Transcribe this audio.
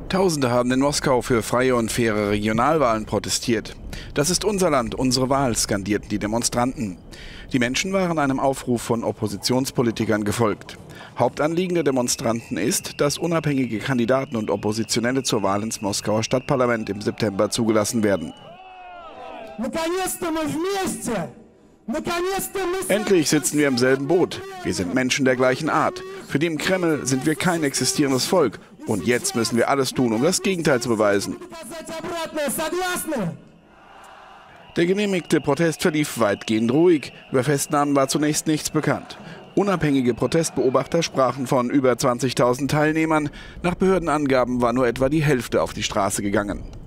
Tausende haben in Moskau für freie und faire Regionalwahlen protestiert. Das ist unser Land, unsere Wahl, skandierten die Demonstranten. Die Menschen waren einem Aufruf von Oppositionspolitikern gefolgt. Hauptanliegen der Demonstranten ist, dass unabhängige Kandidaten und Oppositionelle zur Wahl ins Moskauer Stadtparlament im September zugelassen werden. Endlich sitzen wir im selben Boot. Wir sind Menschen der gleichen Art. Für die im Kreml sind wir kein existierendes Volk. Und jetzt müssen wir alles tun, um das Gegenteil zu beweisen. Der genehmigte Protest verlief weitgehend ruhig. Über Festnahmen war zunächst nichts bekannt. Unabhängige Protestbeobachter sprachen von über 20.000 Teilnehmern. Nach Behördenangaben war nur etwa die Hälfte auf die Straße gegangen.